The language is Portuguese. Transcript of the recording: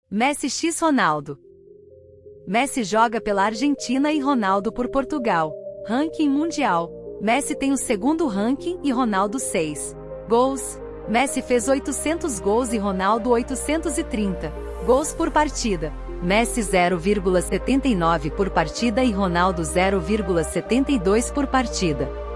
Messi x Ronaldo. Messi joga pela Argentina e Ronaldo por Portugal. Ranking mundial. Messi tem o segundo ranking e Ronaldo 6. Gols. Messi fez 800 gols e Ronaldo 830. Gols por partida. Messi 0,79 por partida e Ronaldo 0,72 por partida.